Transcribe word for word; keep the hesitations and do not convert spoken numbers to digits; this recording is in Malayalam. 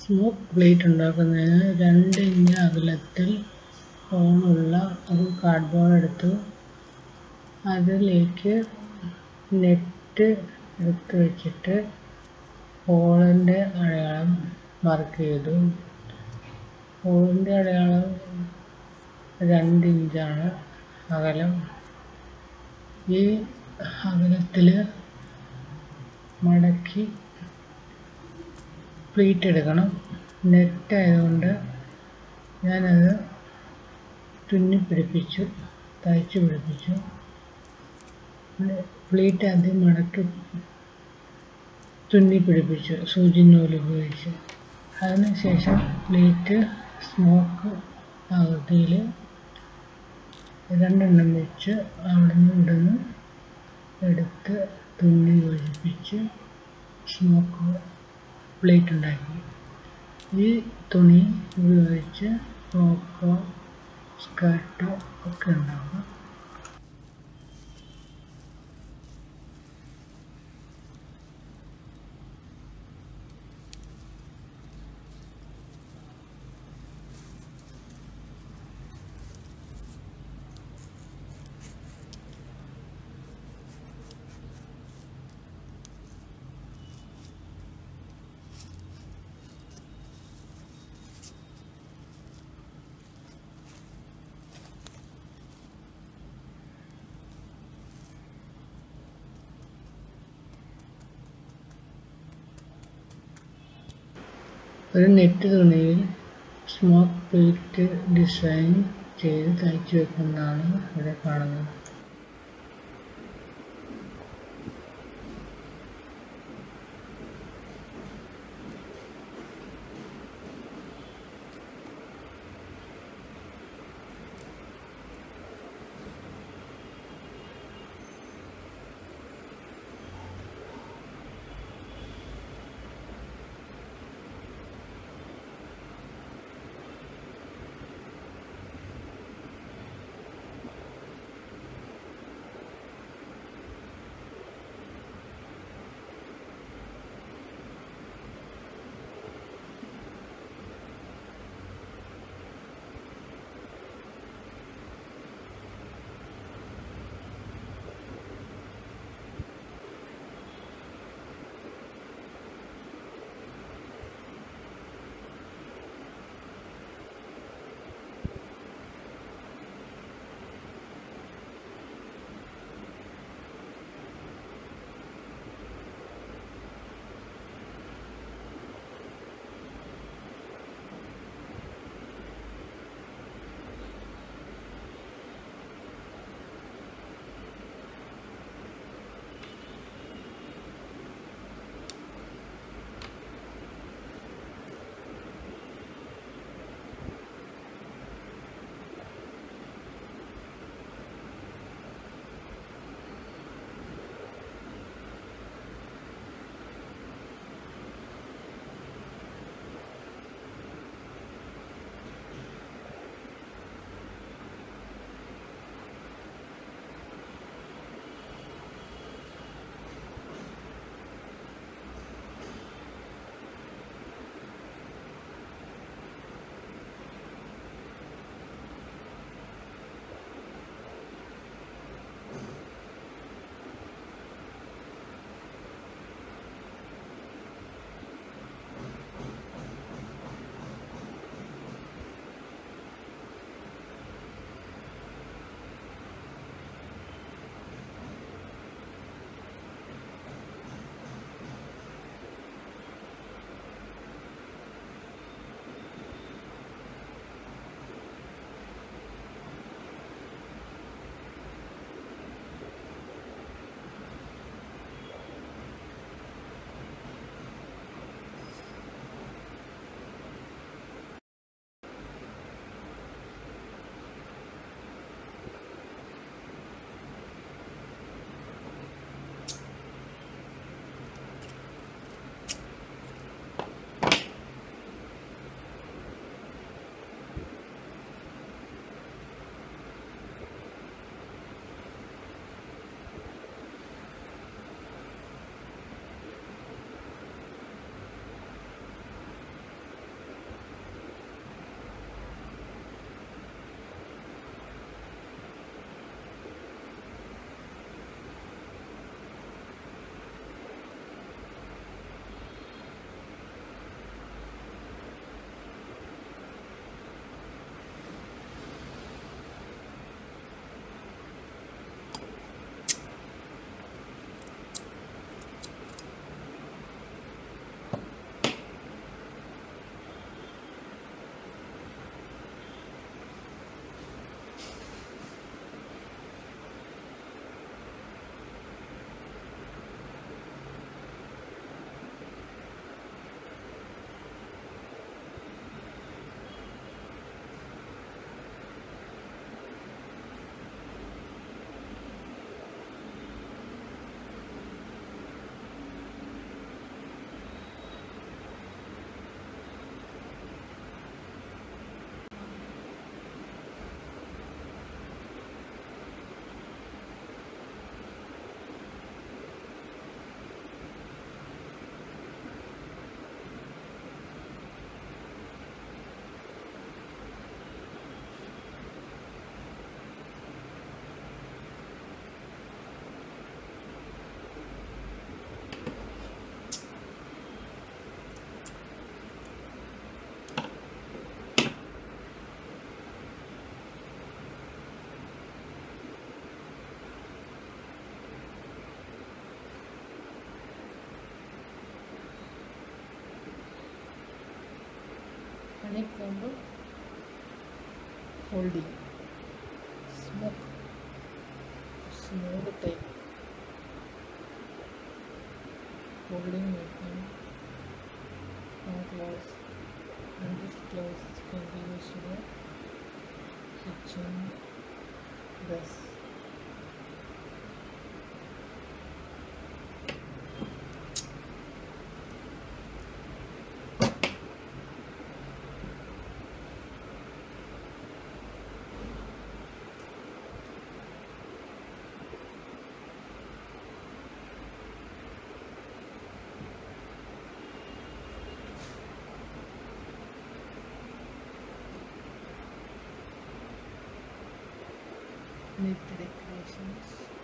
സ്മോക്ക് പ്ലേറ്റ് ഉണ്ടാക്കുന്നതിന് രണ്ട് ഇഞ്ച് അകലത്തിൽ ഹോളുള്ള ഒരു കാർഡ്ബോർഡ് എടുത്തു. അതിലേക്ക് നെറ്റ് എടുത്ത് വെച്ചിട്ട് ഹോളിൻ്റെ അടയാളം മാർക്ക് ചെയ്തു. ഹോളിൻ്റെ അടയാളം രണ്ട് ഇഞ്ചാണ് അകലം. ഈ അകലത്തിൽ മടക്കി പ്ലീറ്റ് എടുക്കണം. നെറ്റ് ആയതുകൊണ്ട് ഞാനത് തുന്നി പിടിപ്പിച്ചു, തയ്ച്ച് പിടിപ്പിച്ചു. പ്ലീറ്റ് ആദ്യം മടക്കി തുന്നി പിടിപ്പിച്ചു സൂചി നൂല് ഉപയോഗിച്ച്. അതിനുശേഷം പ്ലീറ്റ് സ്മോക്ക് ആകൃതിയിൽ രണ്ടെണ്ണം വെച്ച് അവിടെ നിന്ന് ഇവിടുന്ന് എടുത്ത് തുന്നി യോജിപ്പിച്ച് സ്മോക്ക് പ്ലേറ്റ് ഉണ്ടാക്കി. ഈ തുണി ഉപയോഗിച്ച് ഫ്രോക്കോ സ്കർട്ടോ ഒക്കെ ഉണ്ടാക്കാം. ഒരു നെറ്റ് തുണിയിൽ സ്മോക്ക് പ്ലേറ്റ് ഡിസൈൻ ചെയ്ത് തയ്ച്ചു വെക്കുന്നതാണ് ഇവിടെ കാണുന്നത്. honeycomb holding, smoke, smooth type holding movement, not gloves, and this gloves can be used in a kitchen thus. With decorations.